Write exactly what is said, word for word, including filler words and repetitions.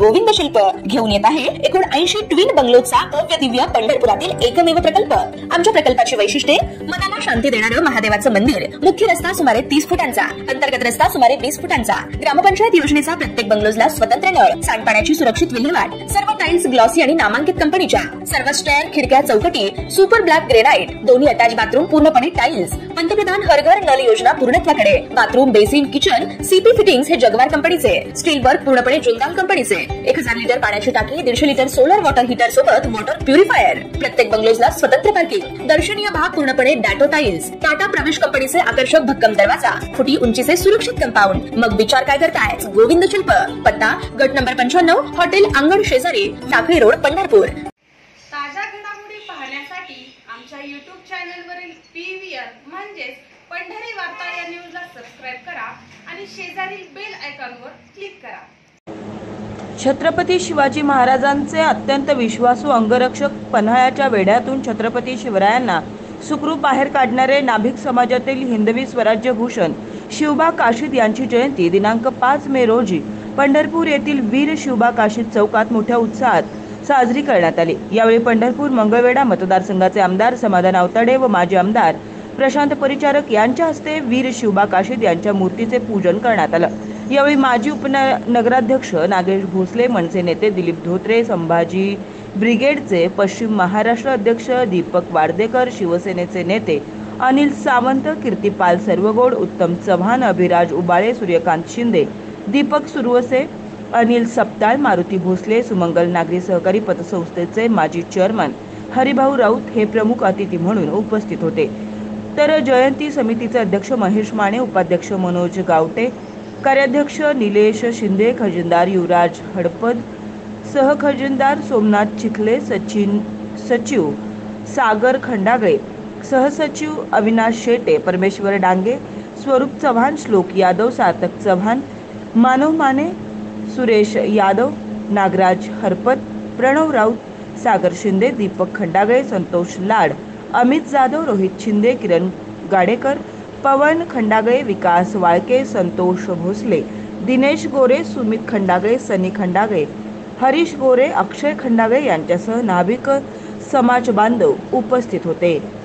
गोविंद शिल्प घेऊन येत आहे एकूण ऐंशी ट्विन बंगलोचा भव्य दिव्य पंढरपुरातील एकमेव प्रकल्प। आमच्या प्रकल्पाची वैशिष्ट्ये मनाला शांती देणारं महादेवाचं मंदिर, मुख्य रस्ता सुमारे तीस फुटांचा, अंतर्गत रस्ता सुमारे वीस फुटांचा, ग्रामपंचायत योजनेचा प्रत्येक बंगलोजला स्वतंत्र नळ, सांडपाण्याची सुरक्षित विल्हेवाट, सर्व टाइल्स ग्लॉसी आणि नामांकित कंपनीच्या, सर्व स्टेअर, खिडक्या, चौकटी सुपर ब्लॅक ग्रेनाइट, दोन्ही अटॅच बाथरूम पूर्णपणे टाइल्स, पंतप्रधान हर घर नल योजना पूर्णत्वाकडे, bathroom, basin, kitchen CP fittings हे जगवार कंपनीचे, स्टील वर्क पूर्णपणे जुंदाल कंपनीचे, एक हजार लिटर पाण्याची टाकी, दीडशे लिटर सोलर वॉटर हीटर सोबत वॉटर प्युरिफायर, प्रत्येक बंगलोजला स्वतंत्र पार्किंग, दर्शनीय भाग पूर्णपणे डॅटो टाइल्स, टाटा प्रवेश कंपनीचे आकर्षक भक्कम दरवाजा, फुटी उंचीचे सुरक्षित कंपाऊंड। मग विचार काय करताय? गोविंद शिल्प, पत्ता गट नंबर पंच्याण्णव, हॉटेल अंगण शेजारी, टाकळी रोड, पंढरपूर। ताज्या घडामोडी पाहण्यासाठी आमच्या यूट्यूब चॅनलवरील पीव्हीआर म्हणजेच पंढरी वार्ता या न्यूजला सबस्क्राइब करा आणि शेजारील बेल आयकॉनवर क्लिक करा। छत्रपती शिवाजी महाराजांचे अत्यंत विश्वासू अंगरक्षक, पन्हाळ्याच्या वेढ्यातून छत्रपती शिवरायांना सुखरूप बाहेर काढणारे नाभिक समाजातील हिंदवी स्वराज्य भूषण शिवबा काशीद यांची जयंती दिनांक पाच मे रोजी पंढरपूर येथील वीर शिवबा काशीद चौकात मोठ्या उत्साहात साजरी करण्यात आली। यावेळी पंढरपूर मंगळवेढा मतदारसंघाचे आमदार समाधान आवताडे व माजी आमदार प्रशांत परिचारक यांच्या हस्ते वीर शिवबा काशीद यांच्या मूर्तीचे पूजन करण्यात आलं। यावेळी माजी उपनगराध्यक्ष नागेश भोसले, मनसे नेते दिलीप धोत्रे, संभाजी ब्रिगेडचे पश्चिम महाराष्ट्र अध्यक्ष दीपक वार्देकर, शिवसेनेचे नेते अनिल सावंत, कीर्तिपाल सर्वगोड, उत्तम चव्हाण, अभिराज उबाळे, सूर्यकांत शिंदे, दीपक सुरवसे, अनिल सपताळ, मारुती भोसले, सुमंगल नागरी सहकारी पतसंस्थेचे माजी चेअरमन हरिभाऊ राऊत हे प्रमुख अतिथी म्हणून उपस्थित होते। तर जयंती समितीचे अध्यक्ष महेश माने, उपाध्यक्ष मनोज गावटे, कार्याध्यक्ष निलेश शिंदे, खजिनदार युवराज हडपद, सहखजिनदार सोमनाथ चिखले, सचिन सचिव सागर खंडागळे, सहसचिव अविनाश शेटे, परमेश्वर डांगे, स्वरूप चव्हाण, श्लोक यादव, सार्थक चव्हाण, मानव माने, सुरेश यादव, नागराज हरपत, प्रणव राऊत, सागर शिंदे, दीपक खंडागळे, संतोष लाड, अमित जाधव, रोहित शिंदे, किरण गाडेकर, पवन खंडागळे, विकास वाळके, संतोष भोसले, दिनेश गोरे, सुमित खंडागळे, सनी खंडागळे, हरीश गोरे, अक्षय खंडागळे यांच्यासह नाभिक समाज बांधव उपस्थित होते।